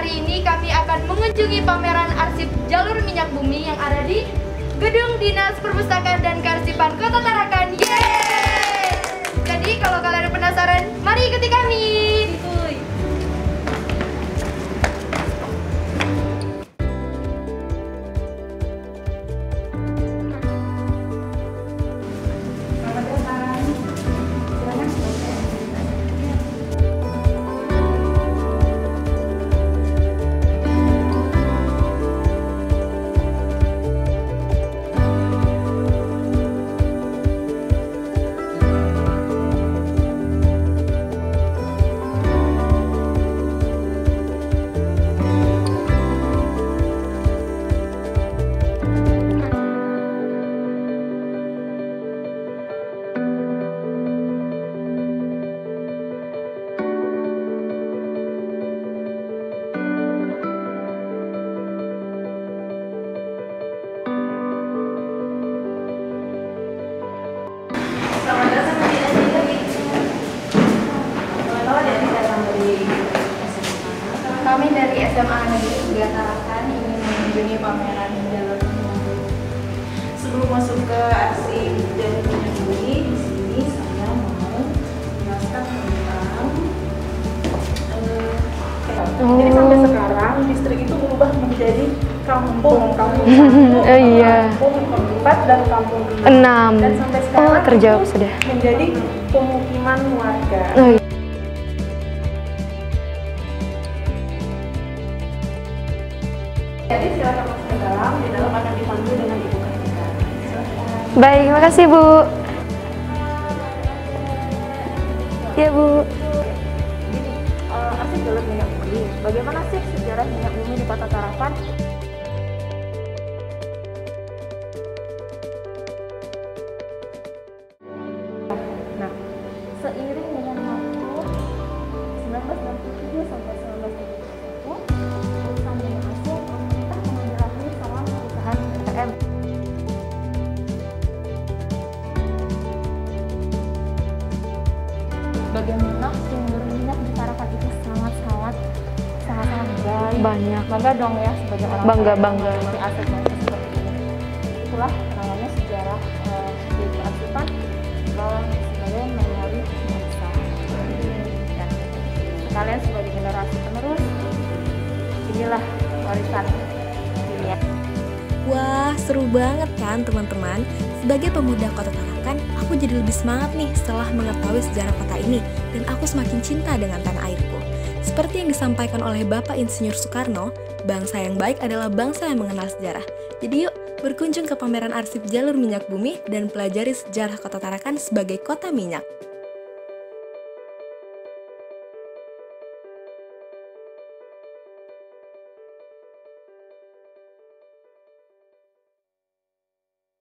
hari ini kami akan mengunjungi pameran arsip jalur minyak bumi yang ada di Gedung Dinas Perpustakaan dan Kearsipan Kota Tarakan. Yeay! Jadi kalau kalian penasaran, mari ikuti kami. Kami dari SMA Negeri 3 Tarakan ingin mengunjungi pameran jalur minyak bumi. Sebelum masuk ke arsip jalur minyak bumi, di sini saya mau menjelaskan tentang jadi sampai sekarang distrik itu berubah menjadi kampung Iya. kampung 4 dan kampung 5. 6. Dan sampai sekarang terjawab itu sudah. menjadi pemukiman warga. Oh, iya. Jadi silakan masuk ke dalam, di dalam akan dipandu dengan Ibu Kartika. Silakan. Baik, makasih Bu. Ya Bu. Gini, arsip jalur minyak bumi. Bagaimana sih sejarah minyak bumi di Kota Tarakan? Nah, seiring dengan waktu 1967 sampai 1971, perusahaan minyak asing pemerintah mengambil alih sama perusahaan PTM. Bagaimana sumber minyak di Tarakan itu sangat baik. Banyak. Bangga dong ya sebagai orang Bangga, Tarakan bangga. memiliki aset-aset seperti ini. Itulah namanya sejarah di kearsipan sebagai memori bangsa. Ya. Kalian sebagai generasi penerus, inilah warisan dunia. Wah, seru banget kan teman-teman? Sebagai pemuda Kota Tarakan, aku jadi lebih semangat nih setelah mengetahui sejarah kota ini dan aku semakin cinta dengan tanah airku. Seperti yang disampaikan oleh Bapak Insinyur Soekarno, bangsa yang baik adalah bangsa yang mengenal sejarah. Jadi yuk, berkunjung ke pameran arsip jalur minyak bumi dan pelajari sejarah Kota Tarakan sebagai kota minyak.